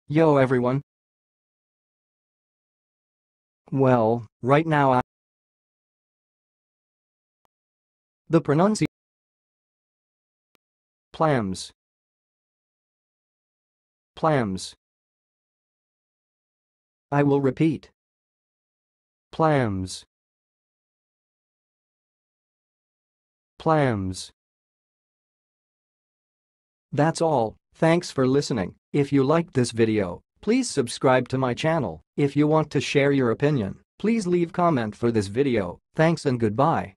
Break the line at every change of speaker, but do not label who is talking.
Yo everyone. Well, right now the pronunciation plams, plams. I will repeat. Plams, plams. That's all. Thanks for listening. If you liked this video, please subscribe to my channel. If you want to share your opinion, please leave comment for this video. Thanks and goodbye.